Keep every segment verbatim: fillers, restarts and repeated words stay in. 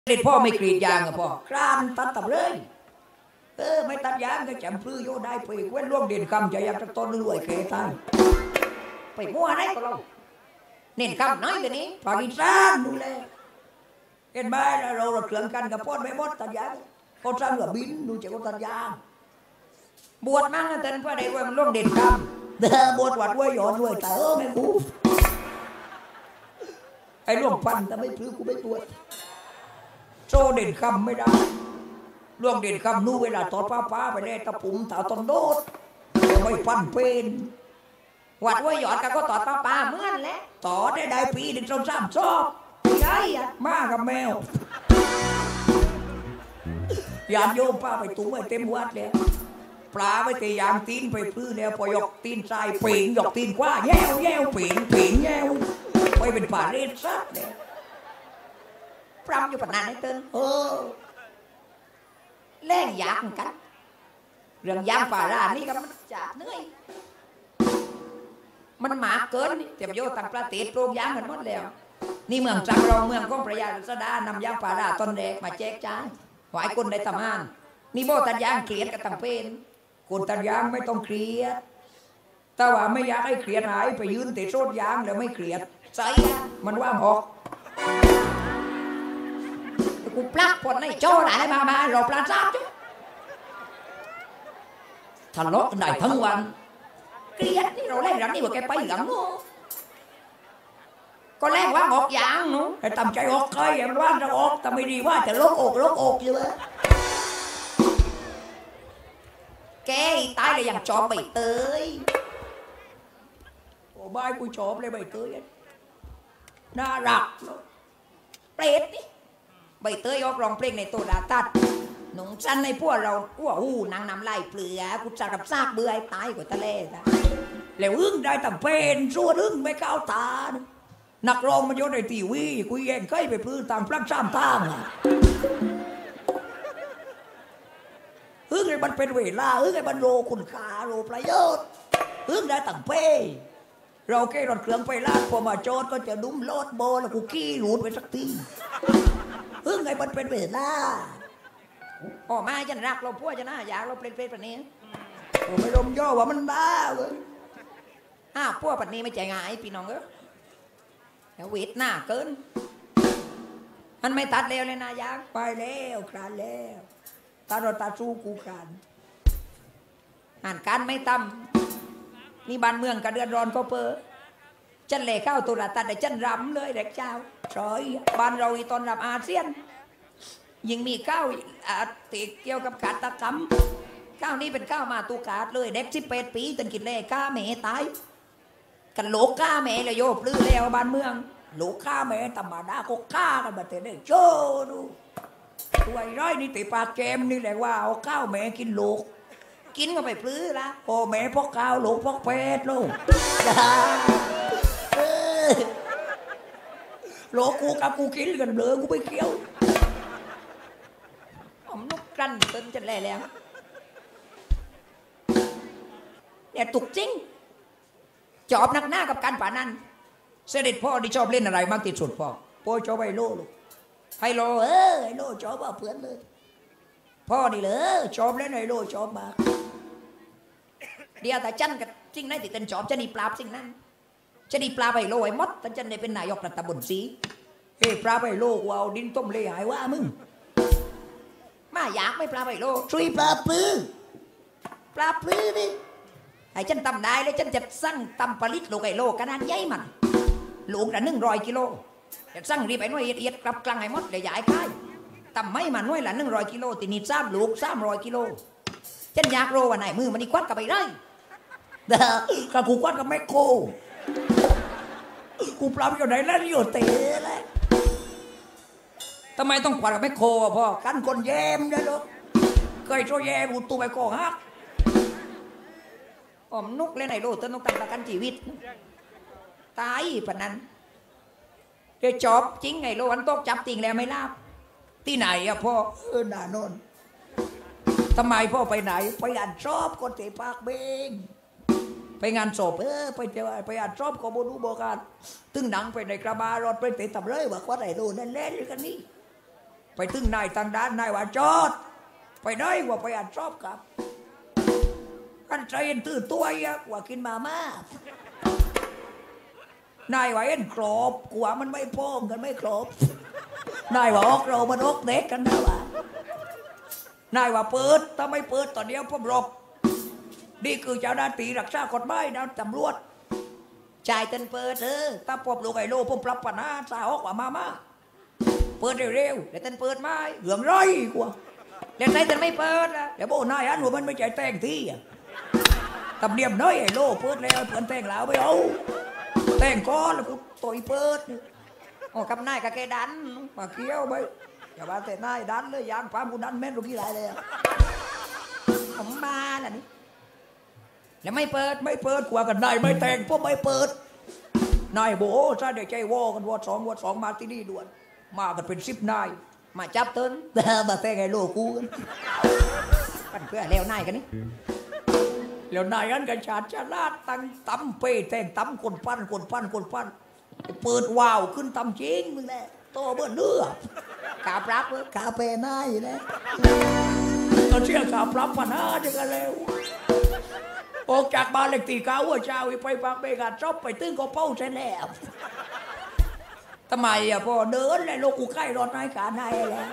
เด็ดพ่อไม่กรีดยางกับพ่อกรานตัดตับเลยเออไม่ตัดยางก็จำพลื้อโยได้ไปเว้นร่วงเด่นคำจะอยากจะต้นรวยเกตายไปมั่วได้ก็เราเน้นคำน้อยกันนี้ปากีสถานดูแลเห็นไหมเราเราเคลื่อนกันกับพ่อไม่หมดตัดยางเขาสร้างกับบินดูจะเขาตัดยางบวชมั่งแต่เพื่อได้ว่ามันร่วงเด่นคำเด้อบวชวัดว่าหยอดรวยแต่เออไม่กูไอ้ร่วงพันแต่ไม่พลื้อกูไม่บวชโซเด่นคำไม่ได้ล่วงเด่นคำนู้เวลาตอดป้าป้าไปได้ตะปุ่มตาต้นโดดไม่ฟันเป็นวัดว่าหยอดกันก็ตอดป้าป้าเหมือนแหละต่อได้ได้ปีหนึ่งสองสามชอบใช่อะมากับแมวอยากโยมป้าไปตุ้งไปเต็มวัดเลยปลาไปตียางตีนไปพื้นแล้วพอยกตีนทรายเป่งยกตีนกว่าแย่วแย่วเป่งเป่งแย่วไปเป็นป่าเรศซัดเลยพรำอยู่ปนานให้เติ้ลเออแล่งยากกันเรื่องยางป่ารานี่ก็มันจัดเหนื่อยมันหมาเกินเต็มโยต่างประเทศโรงยางกันหมดแล้วนี่เมืองจังเราเมืองของพระยาศดานำยางป่าราต้นแดกมาแจกจ่ายหวายคนในตำนานนี่โบตัดยางเครียดกับตังเป็นคนตัดยางไม่ต้องเครียดแต่ว่าไม่อยากให้เครียดหายไปยืนเตะโซดยางแล้วไม่เครียดใส่มันว่างหอกกูปลักคนในโจ้ไหนมามาเราปลาซับจ้ะทะเลาะกันได้ทั้งวันเกลียดนี่เราเล่นรันนี่ว่าแกไปหลังนู้ก็แรงว่าออกอย่างนู้แต่ทำใจออกเคยอย่างว่าจะออกแต่ไม่ดีว่าจะลกอกลกอกอยู่เลยแกตายเลยอย่างจอมใบเตยโอ้บ้านกูชอบเลยใบเตยน่ารักเปรตนี่ใบเตยออกร้องเพลงในโตดาตัดหนุ่งสั้นในพวกเราอ้วหูนางน้ำไหลเปลือกุศลกับซากเบื่อตายกว่าทะเลนะแล้วอึ้งได้แต่เป็นส่วนอึ้งไม่ก้าวตานักร้องมันยศในทีวีคุยแย่งใกล้ไปพื้นตามพลักซ้ำทางอึ้งไอ้มันเป็นเวลาอึ้งไอ้มันโลคุณค่าโลประโยชน์อึ้งได้แต่เป้เราแค่รถเครื่องไปลาดพอมาโจดก็จะดุ้มโลดโบแล้วกูขี้หลุดไปสักทีพึ่งไงมันเป็นเวลาโอ้มาฉันรักเราพวกจะน่าอยากเราเป็นเป็นแบบนี้โอ้ไม่ลมย่อว่ามันบ้าเลยอ้าวพวกแบบนี้ไม่ใจง่ายพี่น้องเอ้ยแล้วเวทหน้าเกินมันไม่ตัดเร็วเลยนะยางไปแล้วคลานแล้วตาเราตาสู้กูคลานอ่านการไม่ต่ำนี่บ้านเมืองกระเดือดร้อนก็เปอจันเล่เข้าตุลาตัดแต่จันรำเลยเด็กเจ้าซอยบ้านเราอีตอนรับอาเซียนยิ่งมีข้าวติเกี่ยวกับการตะกำข้าวนี้เป็นข้าวมาตูกาดเลยเด็กสิบแปดปีจนกินเล่ก้าแม่ตายกันโลก้าแม่เลยโยบลื้อแล้วบ้านเมืองโลก้าแม่ธรรมดาก็ฆ่ากันมาแต่เด็กโจ้ดูตัวไอ้ร้อยนี่ติปากแกมนี่แหละว่าเอาข้าวแม่กินโลกกินก็ไปปลื้อละโอ้แม่พกข้าวโลกพกเป็ดลูกโลกูกับกูกินกันเลยกูไปเกี่ยวผมนุกกันเติมจะแล่แล้วเนี่ยตุกจริงจอบนักหน้ากับการป่านั้นเสด็จพ่อที่ชอบเล่นอะไรมากที่สุดพ่อพ่อชอบไฮโลลูกไฮโลเออไฮโลชอบว่าเพื่อนเลยพ่อนี่เลยชอบเล่นไฮโลชอบมากเดี๋ยวแต่จันกับจริงนั่นติดเป็นชอบจะนี่ปราบจริงนั่นจะดีปลาไปโลไอ้มดแต่จันได้เป็นนายกรัฐบนสีเฮ้ปลาไปโลกูเอาดินต้มเลยหายว่ามึงมาอยากไม่ปลาไปโลช่วยปลาปื้อปลาปื้อนี่ไอ้จันตำได้เลยจันจะสั่งตำปลิตโลไก่โลขนาดใหญ่มันหลวงละหนึ่งร้อยกิโลจะสั่งรีบไปหน่วยเอียดกลับกลางไอ้มดเลยย้ายค่ายตำไม่มาหน่วยละหนึ่งร้อยกิโลตีนี่ซ้ำลูกซ้ำร้อยกิโลจันอยากโลวันไหนมือมันนี่ควัดกับไปได้เด้อกับกูควัดกับแม่โคกูปรับอยู่ไหนแล้วอยู่เตะเลยทำไมต้องกวาดกับแม่โคพ่อกันคนแย้มเนี่ยลูกเคยโชว์แย้มกูตัวไปโกฮักผมนุกเล่นไหนโลดต้นนุกตั้งประกันชีวิตตายปะนั้นเดี๋ยวจอบจริงไงโลวันโต๊ะจับติงแล้วไม่ลาบที่ไหนอะพ่อเออหน้าโน่นทำไมพ่อไปไหนไปอ่านชอบคนเตะปากเบงไปงานศพเออไปเจอไปอ่านชอบก็บ่รู้บอกกันตึงหนังไปในกระบะรถไปเตะตับเลยว่าว่าไหนโลนั่นเล่นกันนี่ไปถึงนายทางด้านนายว่าจอดไปได้ว่าไปอ่านชอบกับอันใจเอ็นตื้อตัวยักว่ากินมาม่านายว่าเอ็นครบกว่ามันไม่พ้องกันไม่ครบนายว่าออกเรามันออกเด็กกันนะว่านายว่าเปิดถ้าไม่เปิดตอนเดียวผมรบนี่คือเจ้าหน้าที่รักษากฎหมายนะตำรวจจ่ายเต็นเปิดเออถ้าพบลูกไอ้โลผมปรับปัญหาสาออกว่ามาม่าเปิดเร็วๆเดี๋ยวเต้นเปิดไม่เหลืองร้อยกว่าเดี๋ยวไหนเต้นไม่เปิดนะเดี๋ยวโบนายอันหัวมันไม่ใจแต่งที่อ่ะตำเนียมน้อยไอ้โลเปิดแล้วเปิดแต่งแล้วไม่เอาแต่งก้อนแล้วกูต่อยเปิดอ๋อกับนายกับแกดันมาเคี้ยวไปอย่าว่าแต่นายดันเลยยางพามกูดันแม่นรู้กี่ไรเลยผมมาแหละนี่แล้วไม่เปิดไม่เปิดกว่ากันนายไม่แต่งพวกไม่เปิดนายโบซะเดี๋ยวใจวอกันวอดสองวอดสองมาที่นี่ด่วนมากันเป็นสิบนายมาจับเติ้นมาแต่งไอ้โลกูกันกันเพื่อแล้วนายกันนี่แล้วนายนั้นกันชาติชาลาดตั้งตั้มเปแต่งตั้มคนปั้นคนปั้นคนปั้นเปิดวาวขึ้นตั้มจริงมึงแหละโตเบื่อเนื้อกาปรับเลยกาเปนายอยู่แล้วตอนเชี่ยกาปรับปัญหาจะกันแล้วออกจากบ้านเล็กตีเก้าหัวเจ้าไปพักเบกาจบไปตึ้งก็เป้าใช่แล้วทำไมอ่ะพอเดินเลยโลกูใกล้รถนายขานายแล้ว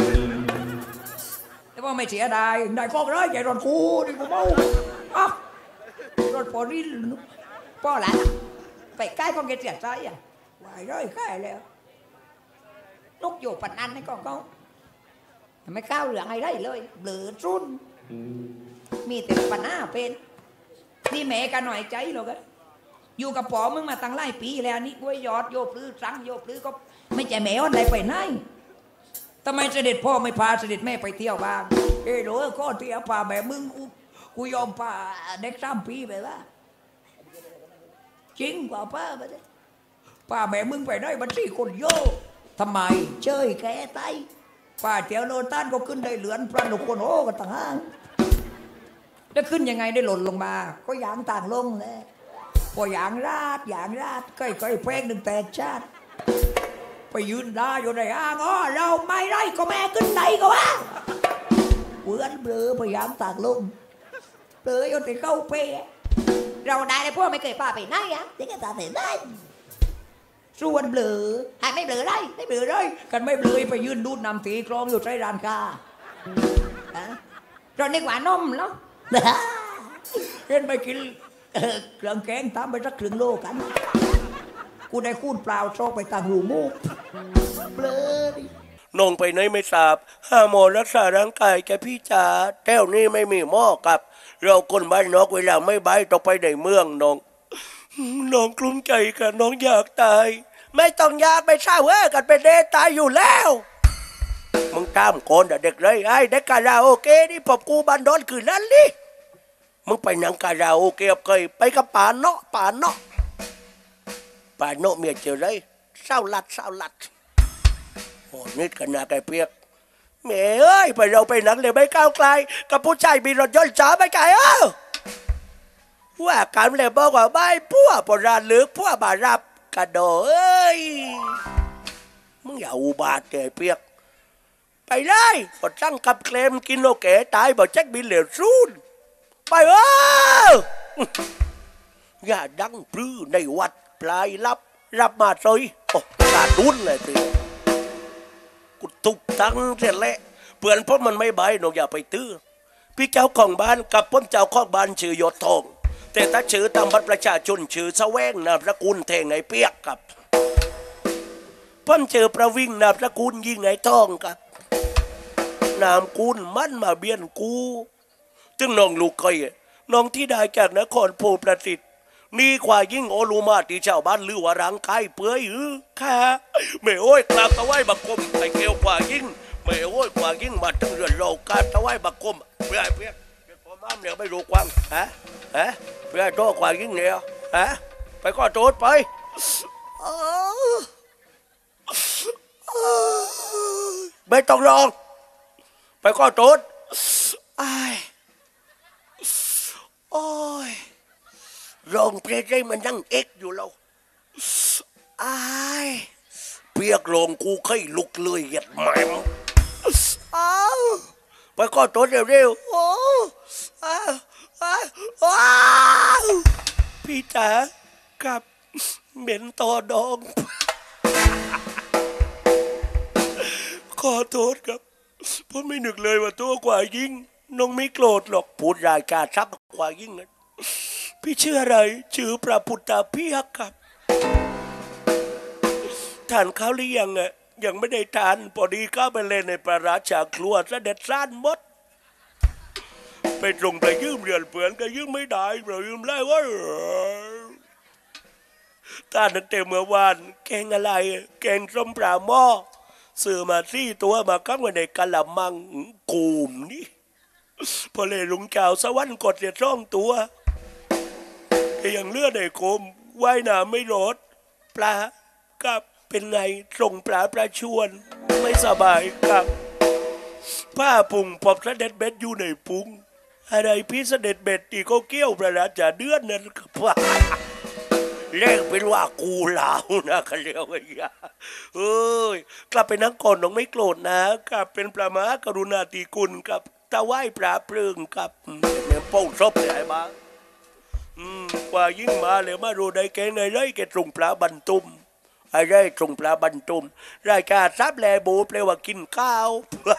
แต่ว่าไม่เสียดายนายก็ร้อยใจรถกูนี่กูเมาอ่ะรถพอริลพ่อหลานไปใกล้ก็เกลียดใจอ่ะวายร้อยใกล้แล้วลูกอยู่ปันนันให้กองเขาไม่ก้าวเหลืองอะไรเลยเบลอจุนมีแต่ปัญหาเป็นนี่แม่กันหน่อยใจหรอกอยู่กับป๋อมึงมาตั้งหลายปีแล้วนี่กุ้ยยอดโยบลื้อสังโยบลื้อก็ไม่ใจแม่วันไหนไปไหนทำไมเสด็จพ่อไม่พาเสด็จแม่ไปเที่ยวบ้างเออหลวงก็เที่ยวพาแม่มึงกูกูยอมพาเด็กสามปีไปว่าจริงกว่าป้าไปเลยป้าแม่มึงไปได้บัญชีคนโยทำไมเชยแกไตป้าเที่ยวโลตันก็ขึ้นได้เหลือนพระนุคนโอ้กันต่างห้างแล้วขึ้นยังไงได้หล่นลงมาก็ยางต่างลงเลยพอยางราดยางราดใกล้ๆแพงหนึ่งแตกชาติไปยืนได้อยู่ในห้างอ๋อเราไม่ได้ก็แม่ขึ้นไหนก็ว่าเพื่อนเบลอพยางต่างลงเบลออยู่ที่เข้าเปเราได้เลยพวกไม่เคยป้าไปไหนอ่ะเด็กตาเห็นได้ส่วนเบลอหากไม่เบลอได้ไม่เบลอเลยกันไม่เบลอไปยืนดูดนำตีกรองอยู่ใต้ร้านค้าเราในกว่านมแล้วเล่นไปกินเครื่องแกงตามไปสักครึ่งโลกันกูได้คูนเปล่าโชคไปต่างหูมูกเบลอน้องไปไหนไม่ทราบห้าหมอรักษาร่างกายแกพี่จ๋าแต้วนี่ไม่มีหม้อกับเราคนบ้านนอกเวลาไม่ใบต้องไปในเมืองน้องน้องกลุ้มใจกันน้องอยากตายไม่ต้องอยากไปเศร้าเอ้กันเป็นเดตายอยู่แล้วมึงตามคนเด็กเลยไอ้เด็กคาราโอเกะนี่ผมกูบันดอนคืนนั้นดิมึงไปนั่งคาราโอเกะเคยไปกับป่าเนาะป่าเนาะป่าเนาะเมียเจอเลยเศร้าลัดเศร้าลัดโอ้นิดกันนาไก่เปียกแม่เอ้ยไปเราไปหนังเลยไม่ก้าวไกลกับผู้ชายมีรถยนต์จ๋าไม่ไกลเออว่าการเลยบอกว่าไม่พัวปราลึกพัวบารับกระโดดเอ้ยมึงอย่าอุบาทแกเปียกไปได้พอจังกับเคลมกินโลเกตายบอกแจ็คบินเหลวซูนไปเอออย่าดังปลื้อในวัดปลายรับรับมาซอยโอ้กาดุนเลยพี่กูทุบทั้งเสร็จแล้วเพื่อนเพราะมันไม่ใบหนูอย่าไปตื้อพี่เจ้าของบ้านกับพ้นเจ้าของบ้านชื่อยศทองแต่ถ้าชื่อตามบัตรประชาชนชื่อแสวงนามสกุลแทงไงเปียกกับพ้นเจอประวิ่งนามสกุลยิงไงทองกับนามกุลมั่นมาเบียนกูจึงน้องลูกเคยน้องที่ได้จากนครโพประสิทธิ์นี่กว่ายิ่งโอลูมาที่ชาวบ้านลือว่าร่างกายเปื่อยหือค่ะไม่โอ้ยกลางตะไว้บักกลมไอเกลียวกว่ายิ่งไม่โอ้ยกว่ายิ่งมาถึงเรือนโลกาตะไว้บักกลมเพื่อเพื่อเพื่อพอม้ามเนี่ยไม่รู้กว้างฮะฮะเพื่อโตกว่ายิ่งเนี่ยฮะไปก็โจดไปไม่ต้องร้องไปก็โจดไอ้โอ้ยร้องเพลงได้มันนั่งเอ็กอยู่แล้วไอ้เปียกลงกูเคยลุกเลยเหยียดแหมไปก็ตัวเร็วๆโอ้อ้าวอ้าวอ้าวพี่จ๋ากับเหม็นตอดองขอโทษครับผมไม่นึกเลยว่าตัวกว่ายิ่งน้องไม่โกรธหรอกพูดรายการซับกว่ายิ่งนะพี่ชื่ออะไรชื่อพระพุทธเพียกครับทานข้าวหรือยังอ่ะยังไม่ได้ทานพอดีเข้าไปเล่นในประราชาครัวเสด็จซ่านมดไปตรงไปยืมเรือนเพื่อนก็ยืมไม่ได้เรายืมได้ว่าท่านนั้นเต็มเมื่อวานแกงอะไรแกงส้มปลาหม้อซื้อมาสี่ตัวมากั้งไว้ในกะละมังกูมนี่พอเลยลุงเจ้าสวรรค์กดเสียช่องตัวยังเลือดในโคมว่ายน้ำไม่รอดปลากับเป็นไงส่งปลาปลาชวนไม่สบายกับผ้าปุ่งปอบเสด็จเบ็ดอยู่ในปุงอะไรพี่เสด็จเบ็ดที่เขาเกี้ยวประหลาดจะเดือนนั้นว่าเล่งเป็นว่ากูเหลานะกันเรียกว่าอย่าเอ้ยกลับไปนั่งก่อนน้องไม่โกรธนะกลับเป็นประมากรุณาธิคุณกับตะไหว้ปลาเปลืองกับเนี่ยโป้งซบเลยไอ้บ้าอืมกว่ายิ่งมาเลยมาดูได้แกงในไรแกตรงปลาบันตุมไอ้ไรตรงปลาบันตุมรายการซับแลบูแปลว่ากินข้าว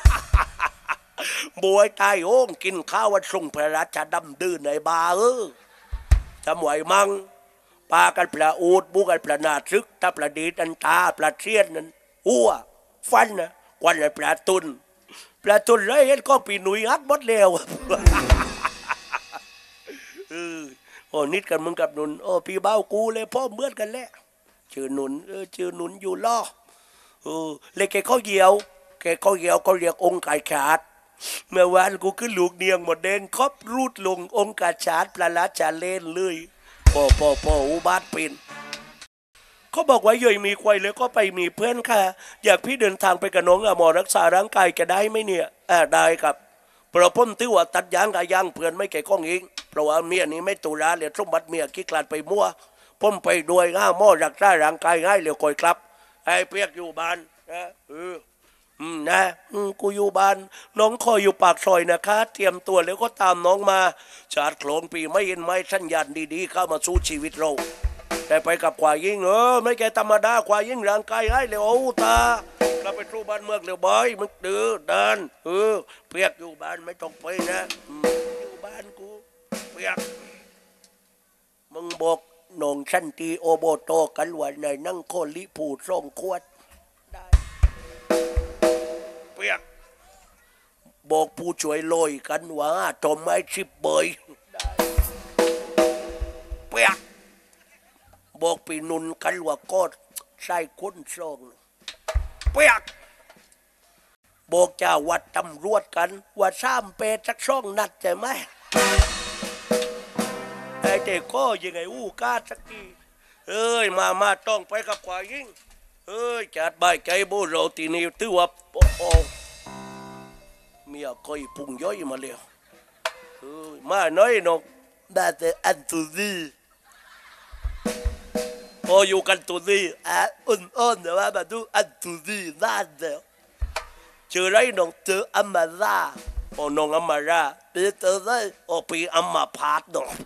บวยตายโอ่งกินข้าววันทรงพระราชดำดื้อในบาเออจำไว้มั่งปลากันปลาอูดบุกันปลานาซึกตาปลาดีตันตาปลาเทียนนั้นหัวฟันนะกวันปลาตุนปลาตุนไรเห็นก็ปีหนุ่ยฮักหมดแล้วเออโอ้นิดกันมึงกับหนุนโอ้พี่เบ้ากูเลยพ่อเมื่อนกันแล้วชื่อหนุนเออชื่อหนุนอยู่ล่อเออเลยแกเขาเหี่ยวแกเขาเหี่ยวเขาเรียกองค์ไก่ขาดเมื่อวานกูขึ้นลูกเนียงหมดแดงครบรูดลงองค์กาชาดปลาลาชาเล่นเลยพ่อพ่อพ่ออุบาทเป็นเขาบอกว่าเย่ยมีควายแล้วก็ไปมีเพื่อนค่ะอยากพี่เดินทางไปกับน้องอะหมอรักษาร่างกายแกได้ไหมเนี่ยอ่าได้ครับเพราะพ่มตื้อว่าตัดยางกับยางเพื่อนไม่แก่ก้องอิงเพราะว่าเมียนี้ไม่ตุลาเลยสมบัติเมียขี้กลาดไปมั่วพ่มไปด้วยง่าหม้อรักษาร่างกายง่ายเลยคอยครับไอ้เปียกอยู่บ้านนะเอออืมนะอืมกูอยู่บ้านน้องคอยอยู่ปากซอยนะคะเตรียมตัวแล้วก็ตามน้องมาชาติโคลนปีไม่เห็นไม้สัญญาณดีๆเข้ามาสู้ชีวิตเราแต่ไปกับควายยิ่งเออไม่แกธรรมดาควายยิ่งร่างกายให้เลยโอ้ตากลับไปสู้บ้านเมืองเร็วบ่อยมึงดื้อเดินเออเปียกอยู่บ้านไม่ต้องไปนะอยู่บ้านกูเปียกมึงบอกน้องชันตีโอโบโตกันวันไหนนั่งโคลิผูดส่งขวดเปียกบอกผู้ช่วยลอยกันว่าทำไมชิบเบยเปียกบอกปีนุนกันว่าก็ใส่คนส่งเปียกบอกเจ้าวัดตำรวจกันว่าซ้ำเปสักช่องนัดใช่ไหมไอ้เด็กก็ยังไงอู้กาสักทีเอ้ยมามาต้องไปกับควายยิ่งเอ้ยจัดใบไก่โบโรตีนิวตื้อว่าโอ้เมียคอยพุงย่อยมาแล้วเอ้ยมาน้อยนกได้แต่อันตุดีพออยู่กันตุดีอ่ะอ่อนๆแต่ว่ามาดูอันตุดีน่าเดียวเจอไรน้องเจออัมมาลาโอ้น้องอัมมาลาเจอเจอได้โอ้ปีอัมมาพาดน้อง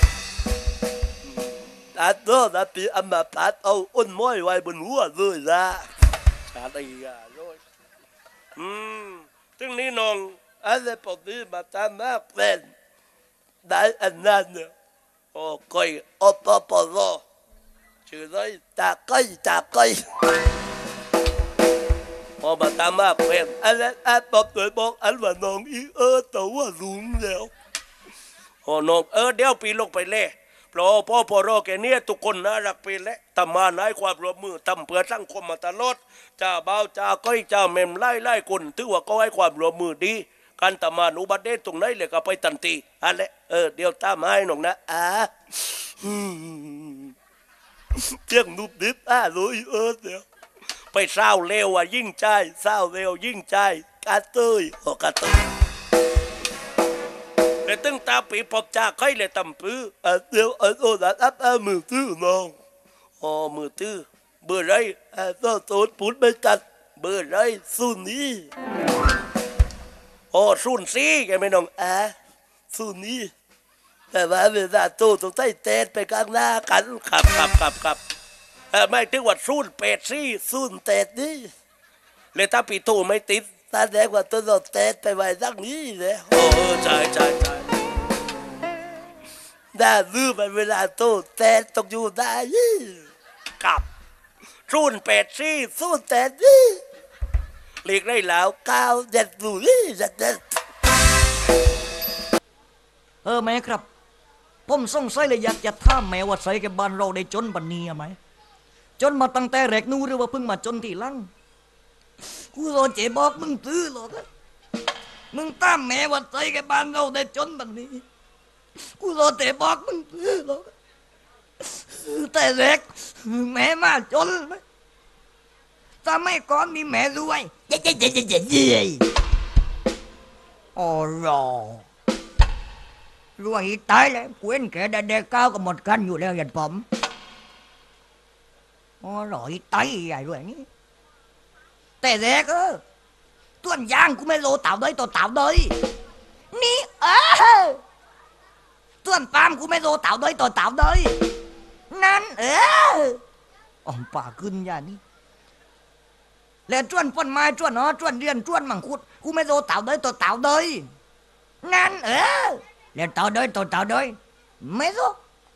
แต่เด้อแต่ปีอัมมาพาดเอาอ้นม้อยไว้บนหัวเลยนะชาดีอ่ะด้วยอืมถึงนี้น้องอะไรปกติมาตามมาเป็นได้อันนั้นเนี่ยโอ้ก้อยโอปปโลชื่อไรตาก้อยตาก้อยพอมาตามมาเป็นอะไรอันบอกตัวบอกอันว่าน้องอีเออแต่ว่าลุงแล้วโอ้น้องเออเดี๋ยวปีลงไปเล่เพราะพ่อพ่อรอแกเนี่ยทุกคนน่ารักไปแล้วทำมาในความร่วมมือทำเพื่อสังคมมาตลอดจ้าเบาจ้าก้อยจ้าเมมไล่ไล่คนถือว่าก็ให้ความร่วมมือดีการทำมาอุบัติเหตุตรงไหนเลยก็ไปตันตีอะไรเออเดี๋ยวตามให้น้องนะอ่าเจ้านุบดิบอ่ะรู้เออเดี๋ยวไปเศร้าเร็วอ่ะยิ่งใจเศร้าเร็วยิ่งใจกาเตยโอกาเตยแต่ตึงตาปีปอบจ่าใครเลยตำปื้อเออเดี๋ยวเออโอ้ดัดอัพเออมือตื้อน้องอ๋อมือตื้อเบอร์ไรเออโตโตพูดไม่ตัดเบอร์ไรสุนีโอ้อ้ศูนย์สี่แกไม่น้องอ่ะศูนย์นี้แต่ว่าเวลาตู้ต้องใส่เตะไปข้างหน้ากันครับครับครับครับเออไม่ถึงว่าศูนย์เป็ดซี่ศูนย์เตะนี่เลยถ้าปีตู้ไม่ติดตาแดงว่าตัวเราเตะไปไว้สักนี้เลยโอ้ใช่ใช่ใช่ได้ลืมไปเวลาตู้เตะตกอยู่ได้กับศูนย์เป็ดซี่ศูนย์เตะนี่เรียกได้แล้วก้าวเด็ดดูนี่เด็ดเด็ดเออแม่ครับผมสงสัยเลยอยากจะถามแม่ว่าใส่กับบ้านเราได้จนบันนี้ไหมจนมาตั้งแต่แรกนู้หรือว่าเพิ่งมาจนทีหลังกูรอเจ๊บอกมึงตื้อหรอกมึงตามแม่ว่าใส่กับบ้านเราได้จนบันนี้กูรอเจ๊บอกมึงตื้อหรอกแต่แรกแม่มาจนไหมถ้าไม่ก่อนมีแม่รวยเย้เย้เย้เย้เย้เย้อ๋อรอรวยตายแล้วกูเห็นแกได้เด็กก้าวก็หมดกันอยู่แล้วอย่างผมอ๋อรอยตายใหญ่รวยนี่แต่แรกเออต้นยางกูไม่โลเต่าด้วยตัวเต่าด้วยนี่เออต้นปาล์มกูไม่โลเต่าด้วยตัวเต่าด้วยนั่นเอออ๋อป่าขึ้นอย่างนี้แล้วจ้วนป้นไม้จ้วนอ๋อจ้วนเรียนจ้วนมังคุดกูไม่โลเต่าด้วยตัวเต่าด้วยนั่นเออแล้วเต่าด้วยตัวเต่าด้วยไม่รู้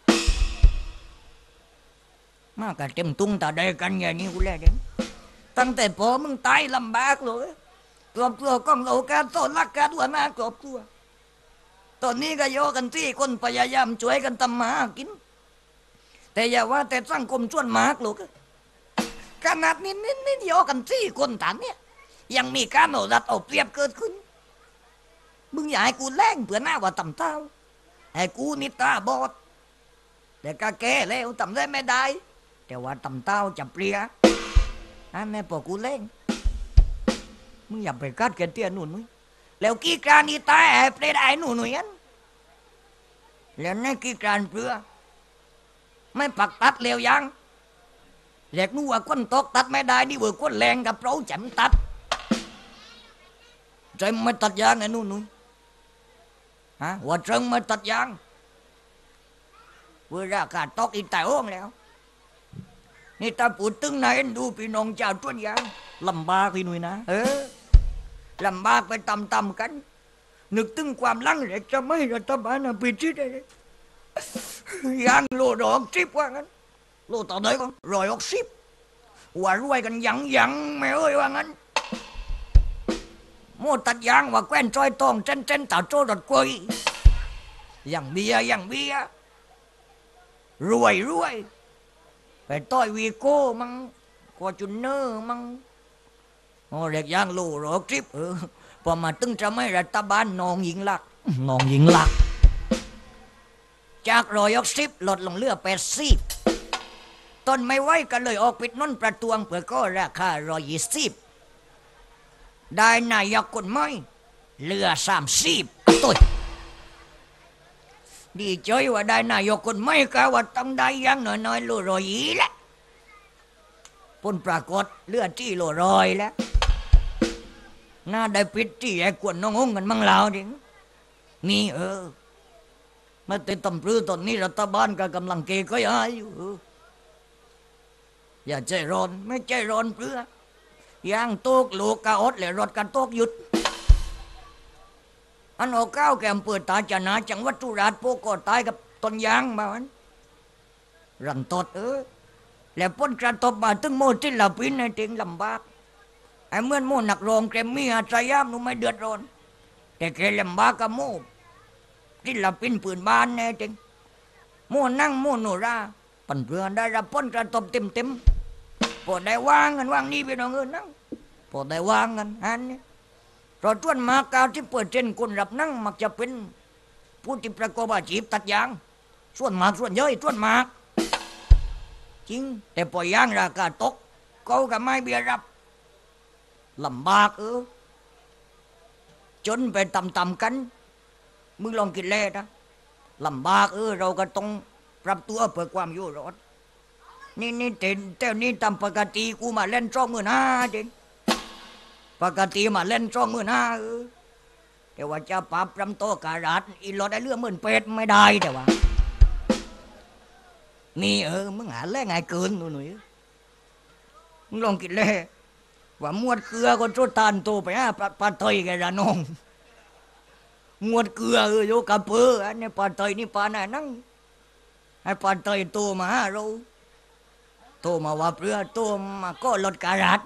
มากกันเต็มตุ้งตาได้กันอย่างนี้กูแล้วเด่นตั้งแต่พอมึงตายลำบากเลยกรอบตัวกองโลกาโตลักกาตัวหน้ากรอบตัวตอนนี้ก็โยกันที่คนพยายามช่วยกันทำมากินแต่อย่าว่าแต่สังคมชวนมากหรอกขนาดนี้นี่นี่โยกันที่คนฐานเนี่ยยังมีการเอารัดเอาเปรียบเกิดขึ้นมึงอย่าให้กูแรงเผื่อหน้าว่าต่ำเต้าให้กูนี่ตาบอดแต่ก็แก่แล้วทำได้ไม่ได้แต่ว่าต่ำเต้าจะเปลี่ยอันนี้พอกูแรงมึงอย่าไปกัดแกเตี้ยหนุนมึงแล้วกี่การนี่ตายให้เปลี่ยนไอ้หนูหนุ่ยอันแล้วนี่กี่การเปลือไม่ปักตัดเร็วยังแหลกนู้ว่าก้นตกตัดไม่ได้นี่เวอร์ก้นแรงกับเราจำตัดใจไม่ตัดยางไอ้หนูหนุ่ยฮะว่าจังไม่ตัดยางเวลาขาดตกอีกแต่ห้องแล้วนี่ตาปูดตึงไหนดูพี่น้องเจ้าต้นยางลำบากพี่หนุ่ยนะเออลำบากไปตำๆกันนึกถึงความลังเด็กจะไม่รัฐบาลนะปิดที่ได้ยางโลดอกสิบว่างั้นโลต่อไหนก่อนรอยออกสิบว่ารวยกันยังยังไม่เอ้ยว่างั้นโมตัดยางว่าแกว้นจอยตองเจนเจนต่าโจดดกวยอย่างเบียอย่างเบียรวยรวยไปต้อยวีโก้มั้งกอจุนเนอร์มั้งโอ้เด็กยางโลรอกสิบเออพอมาตึงจะไม่รัฐบาลนองยิงหลักนองยิงหลักจากรอยออกสิบลดลงเหลือแปดสิบต้นไม่ไหวกันเลยออกปิดน้นประท้วงเพื่อก็ราคารอยยี่สิบได้นายกคนไม่เหลือสามสิบตัวดีใจว่าได้นายกคนไม่กะว่าต้องได้ยังน้อยๆโลรอยยี่แหละผลปรากฏเหลือที่โลรอยแล้วน่าได้ปิดที่ไอ้กวนน้องงกันมั่งแล้วดินี่เออมาติดตำปลื้ตอนนี้รัฐบาลก็กำลังเกยก็ยายอยู่อย่าใจร้อนไม่ใจร้อนเพื่อย่างโตกลูกกะอดและรถกันโตกหยุดอันเอาก้าวแกมเปิดตาจนาจังหวัดสุราษฎร์โปกอดตายกับต้นยางมาวันรันตดเออแล้วพ้นกระตบมาตึงโมจิลปินในเตียงลำบากไอ้เมื่อนโมหนักรองแกมมี่อาชยามนุ่มไม่เดือดร้อนแต่แกลำบากกับโมจิลปินปืนบ้านแน่จริงโมนั่งโมโนราปั่นเพื่อนได้รับพ้นกระตบเต็มเต็มพอได้วางกันวางนี่ไปน้องเงินนั่งพอได้วางกันอันนี้เราต้วนมากาวที่เปิดเจนคนรับนั่งมักจะเป็นผู้ที่ประกอบอาชีพตัดยางส่วนมากส่วนเยอะส่วนมากจริงแต่พอยางราคาตกเขาก็ไม่เบียรับลำบากเออจนไปต่ำๆกันมึงลองกินแล่นะลำบากเออเราก็ต้องปรับตัวเพื่อความอยู่รอดนี่นี่เต็นเต้านี่ตามปกติกูมาเล่นจ้องมือหน้าจริงปกติมาเล่นจ้องมือหน้าเออแต่ว่าจะปรับรำโตการัดอีหลอดได้เรื่องเหมือนเป็ดไม่ได้แต่ว่านี่เออมึงหาแล่ไงเกินหนูหนุ่ยมึงลองกินเลยว่ามวดเกลือก็โจตานโตไปฮะปลาปลาเตยแกระนองมวดเกลือเออโยกระเปืออันนี้ปลาเตยนี่ปลาไหนนั่งให้ปลาเตยโตมาฮะเราโตมาว่าเปลือโตมาก็ลดการัด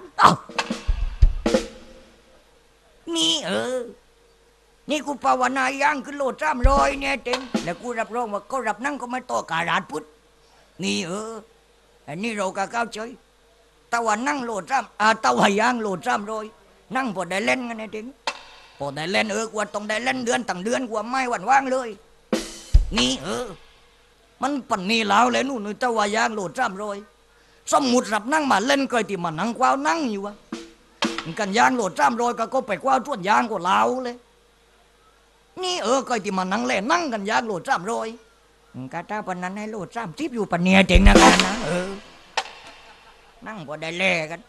นี่เออนี่กูภาวนาย่างขึ้นโลดจ้ามรอยเนี่ยเต็งแล้วกูรับรองว่าก็รับนั่งก็ไม่ต่อการาดพุทธนี่เอออันนี้เราก็ก้าวเฉยตะวันนั่งโลดจ้ามอ่าตะวันย่างโลดจ้ามรอยนั่งพอได้เล่นกันเนี่ยเต็งพอได้เล่นเออกว่าต้องได้เล่นเดือนตั้งเดือนกว่าไม่หวั่นว่างเลยนี่เออมันปั่นนี่แล้วเลยนู่นตะวันย่างโลดจ้ามรอยสมมุติรับนั่งมาเล่นก็ที่มันนั่งกว้าวนั่งอยู่วะกันย่างโลดจ้ามรอยก็ก็ไปกว้าวต้วนย่างก็เล้าเลยนี่เออก็ที่มานั่งเล่นนั่งกันยากโหลดซ้ำรอยกาตาปนนั้นให้โหลดซ้ำทิพอยู่ปนเนียเจ๋งนะกันนะเออนั่งพอได้แลกัน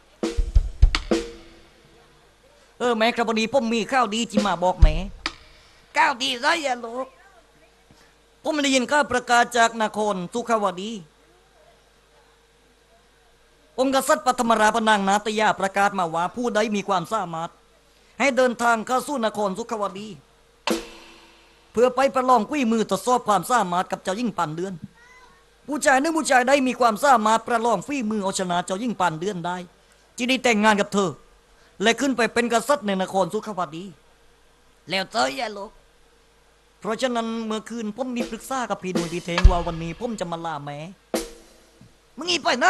เออแม่ครับวันนี้ผมมีข้าวดีจิมาบอกแม่ข้าวดีไรอะลูกผมได้ยินข่าวประกาศจากนครสุขาวดีองค์กษัตริย์ปฐมราชนางนาตยาประกาศมาว่าผู้ใดมีความสามารถให้เดินทางเข้าสู่นครสุขาวดีเพื่อไปประลองกุ้ยมือทดสอบความสามารถกับเจ้ายิ่งปานเดือนผู้ชายนึกผู้ชายได้มีความสามารถประลองฝีมือเอาชนะเจ้ายิ่งปานเดือนได้จะได้แต่งงานกับเธอและขึ้นไปเป็นกษัตริย์ในนครสุขาวดีแล้วเต้ยลูกเพราะฉะนั้นเมื่อคืนผมมีปรึกษากับพี่หนุ่ยพี่เทงว่าวันนี้ผมจะมาลาแม่มึงอีไปไหน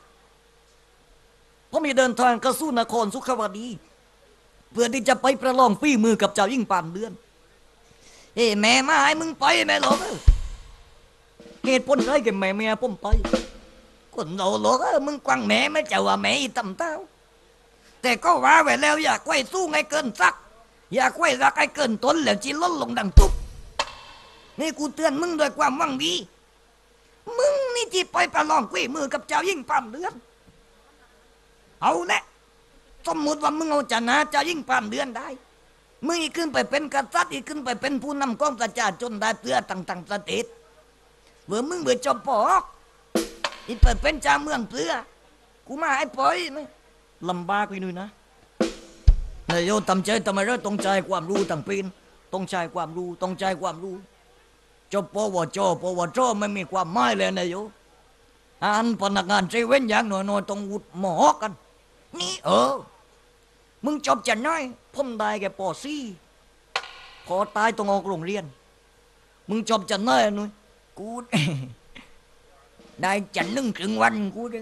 ผมมีเดินทางเข้าสู่นครสุขาวดีเพื่อที่จะไปประลองฝีมือกับเจ้ายิ่งปานเดือนเอ้แม่มาให้มึงไปแม่หลอกเหตุผลอะไรกับแม่แม่ผมไปคนเราหลอกมึงกวางแม่ไม่จะว่าแม่อีต่ำเต้าแต่ก็ว่าไว้แล้วอยากไว้สู้ไงเกินสักอยากไว้รักไอ้เกินตนแล้วจีล้นลงดังตุบนี่กูเตือนมึงด้วยความหวังดีมึงนี่จีไปประลองกุ้ยมือกับเจ้ายิ่งปั้มเดือนเอาแหละสมมติว่ามึงเอาชนะเจ้ายิ่งปั้มเดือนได้มึงอีกขึ้นไปเป็นกษัตริย์อีกขึ้นไปเป็นผู้นำกองประชาชนได้เพื่อต่างๆประเทศเมื่อมึงเบื่อจบปอกอีกไปเป็นเจ้าเมืองเพื่อกูมาให้ปล่อยไหมลำบากไปหน่อยนะนายโยทำใจทำไมเราต้องใจความรู้ต่างปีนต้องใจความรู้ต้องใจความรู้จบปวชปวชไม่มีความหมายเลยนายโยอ่านพนักงานเซเว่นอย่างหน่อยๆต้องวุฒิหมอกันนี่เออมึงจบจะน้อยผมได้แค่ปอซี่พอตายต้องออกโรงเรียนมึงจบจะน้อยหน่อยกูได้จะนึ่งถึงวันกูได้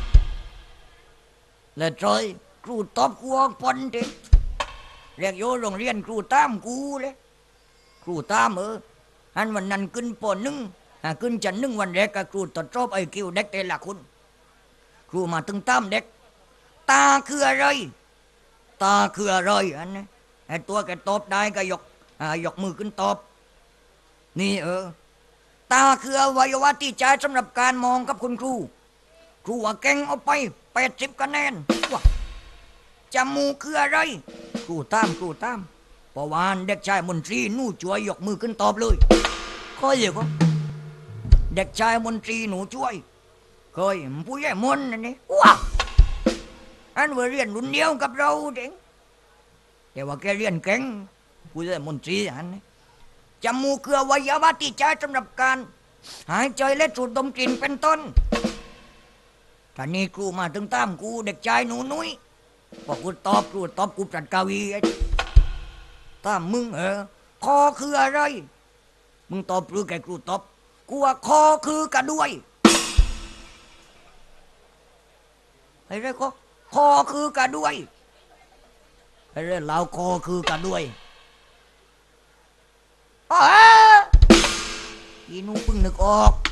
แล้วจอยครูตอบกูออกปนเด็กเรียกโยโรงเรียนครูตามกูเลยครูตามเอออันวันนั้นขึ้นปอนึ่งหาขึ้นจะนึ่งวันแรกกับครูตรวจสอบไอคิวเด็กแต่ละคนครูมาตึงตามเด็กตาคืออะไรตาคืออะไรอันนี้ไอ้ตัวแกตอบได้ก็ยกอ่ายกมือขึ้นตอบนี่เออตาคืออวัยวะที่ใช้สำหรับการมองกับคุณครูครูว่าเก่งเอาไปแปดสิบคะแนนว้าจมูกคืออะไรครูตามครูตามปวานเด็กชายมนตรีหนูช่วยยกมือขึ้นตอบเลยค่อยเดี๋ยวก็เด็กชายมนตรีหนูช่วยเคยผู้ใหญ่มนนั่นนี่ว้าอันว่าเรียนรุ่นเดียวกับเราเด็กแต่ว่าแกเรียนเก่งผู้ใหญ่มนตรีอันนี้จมูกคืออวัยวะที่ใช้สำหรับการหายใจและสูดดมกลิ่นเป็นต้นท่านี้ครูมาถึงตามกูเด็กชายหนูนุ้ยพอกูตอบครูตอบกูปรัดกาวีตามมึงเออคอคืออะไรมึงตอบหรือแกครูตอบกูว่าคอคือกระด้วยไอ้เรื่องก็คอคือกระด้วยไอ้เรื่องเราคอคือกระด้วยอ๋ออีนูเพิ่งนึกออก